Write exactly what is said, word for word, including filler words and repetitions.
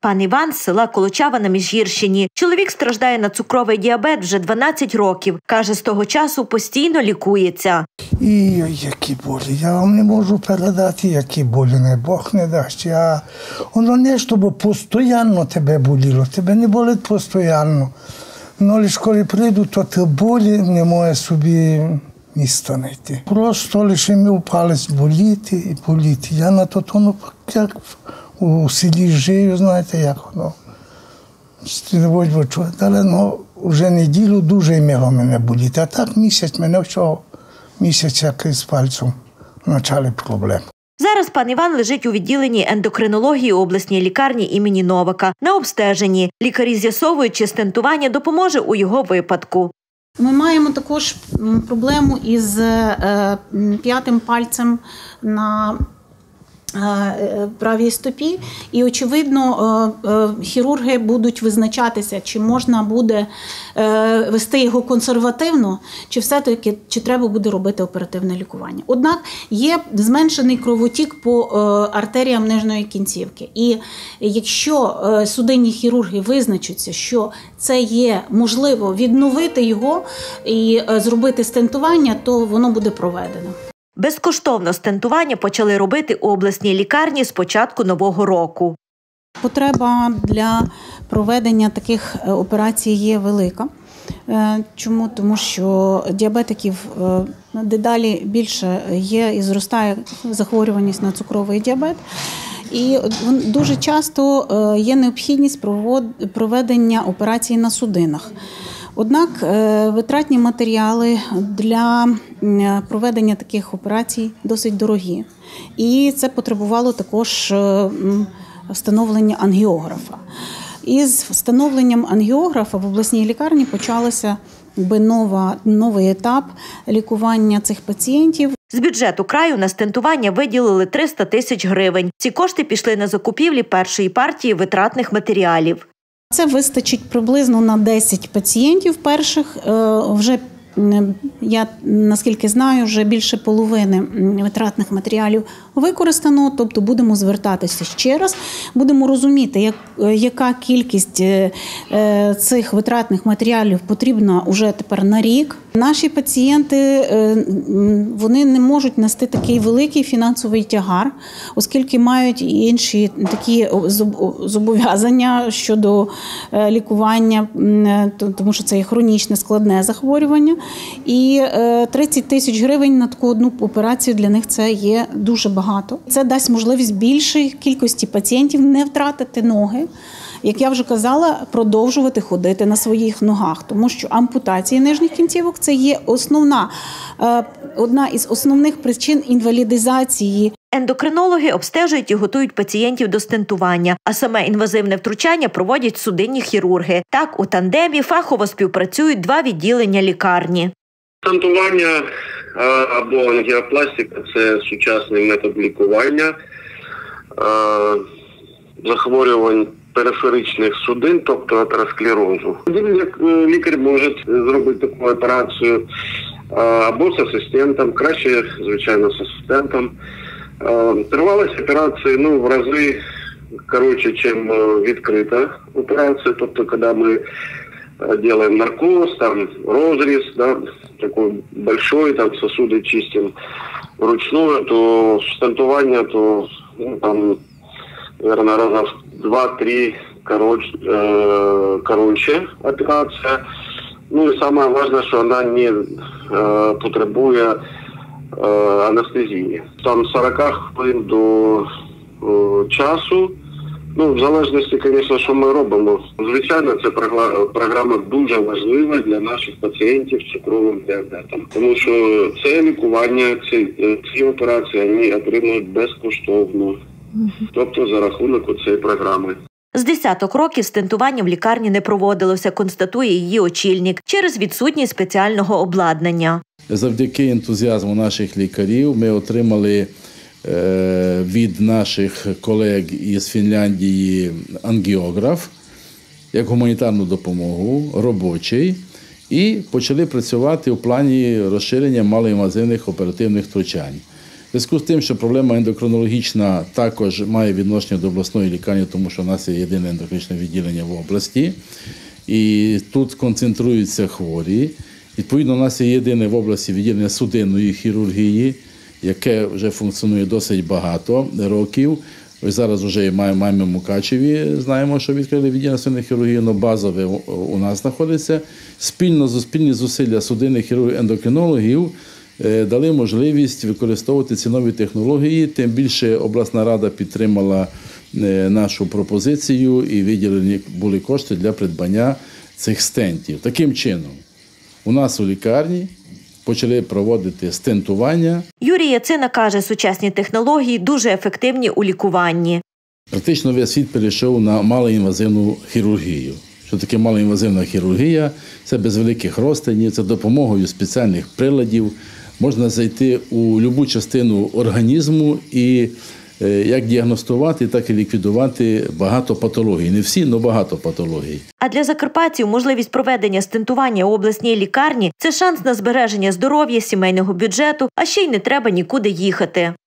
Пан Іван з села Колочава на Міжгірщині. Чоловік страждає на цукровий діабет вже дванадцять років. Каже, з того часу постійно лікується. І які болі. Я вам не можу передати, які болі. Не Бог не дасть. Я... Воно не, щоб постійно тебе боліло. Тебе не болить постійно. Ну, лише коли прийду, то ті болі не може собі місця знайти. Просто лише мій палець боліти і боліти. Я на то, ну, як у селі живу, знаєте, як воно. Але ну, вже неділю дуже мало мене боліти. А так місяць мене всього, місяць як з пальцем почали проблеми. Зараз пан Іван лежить у відділенні ендокринології обласній лікарні імені Новака на обстеженні. Лікарі з'ясовують, чи стентування допоможе у його випадку. Ми маємо також проблему із п'ятим пальцем на правій стопі. І, очевидно, хірурги будуть визначатися, чи можна буде вести його консервативно, чи все-таки чи треба буде робити оперативне лікування. Однак є зменшений кровотік по артеріям нижньої кінцівки. І якщо судинні хірурги визначаться, що це є можливо відновити його і зробити стентування, то воно буде проведено. Безкоштовно стентування почали робити у обласній лікарні з початку нового року. Потреба для проведення таких операцій є велика. Чому? Тому що діабетиків дедалі більше є і зростає захворюваність на цукровий діабет. І дуже часто є необхідність проведення операцій на судинах. Однак витратні матеріали для проведення таких операцій досить дорогі. І це потребувало також встановлення ангіографа. Із встановленням ангіографа в обласній лікарні почалося нова, новий етап лікування цих пацієнтів. З бюджету краю на стентування виділили триста тисяч гривень. Ці кошти пішли на закупівлі першої партії витратних матеріалів. Це вистачить приблизно на десять пацієнтів перших. Вже, я наскільки знаю, вже більше половини витратних матеріалів використано, тобто будемо звертатися ще раз, будемо розуміти, як, яка кількість цих витратних матеріалів потрібна вже тепер на рік. Наші пацієнти, вони не можуть нести такий великий фінансовий тягар, оскільки мають інші такі зобов'язання щодо лікування, тому що це є хронічне складне захворювання. І тридцять тисяч гривень на таку одну операцію для них це є дуже багато. Це дасть можливість більшій кількості пацієнтів не втратити ноги, як я вже казала, продовжувати ходити на своїх ногах, тому що ампутація нижніх кінцівок – це є основна, одна із основних причин інвалідизації. Ендокринологи обстежують і готують пацієнтів до стентування, а саме інвазивне втручання проводять судинні хірурги. Так, у тандемі фахово співпрацюють два відділення лікарні. Стентування або ангіопластика – це сучасний метод лікування захворювань периферичних судин, тобто атеросклерозу. Як лікар може зробити таку операцію або з асистентом, краще, звичайно, з асистентом. Тривалість операції ну, в рази коротше, ніж відкрита операція, тобто коли ми делаем наркоз, там розрез, да, такой большой, там сосуды чистим вручную, то стентування, то ну, там, наверное, раза в два-три короче, э, короче операция. Ну и самое важное, что она не э, потребує э, анестезії. Там сорок хвилин до э, часу. Ну, в залежності, звісно, що ми робимо. Звичайно, ця програма дуже важлива для наших пацієнтів з цукровим діабетом. Тому що це лікування, ці, ці операції вони отримують безкоштовно. Тобто за рахунок цієї програми. З десяток років стентування в лікарні не проводилося, констатує її очільник, через відсутність спеціального обладнання. Завдяки ентузіазму наших лікарів ми отримали від наших колег із Фінляндії ангіограф як гуманітарну допомогу, робочий, і почали працювати у плані розширення малоінвазивних оперативних втручань. зв'язку з тим, що проблема ендокринологічна також має відношення до обласної лікарні, тому що у нас є єдине ендокринологічне відділення в області, і тут концентруються хворі. Відповідно, у нас є єдине в області відділення судинної хірургії, яке вже функціонує досить багато років. Ось зараз вже маємо в Мукачеві, знаємо, що відкрили відділення судинної хірургії, але базове у нас знаходиться. Спільно, спільні зусилля судинних хірургів, ендокринологів дали можливість використовувати ці нові технології, тим більше обласна рада підтримала нашу пропозицію і виділені були кошти для придбання цих стентів. Таким чином, у нас у лікарні почали проводити стентування. Юрій Яцина каже, сучасні технології дуже ефективні у лікуванні. Практично весь світ перейшов на малоінвазивну хірургію. Що таке малоінвазивна хірургія? Це без великих розтинів, це допомогою спеціальних приладів. Можна зайти у будь-яку частину організму і як діагностувати, так і ліквідувати багато патологій. Не всі, але багато патологій. А для закарпатців можливість проведення стентування у обласній лікарні – це шанс на збереження здоров'я, сімейного бюджету, а ще й не треба нікуди їхати.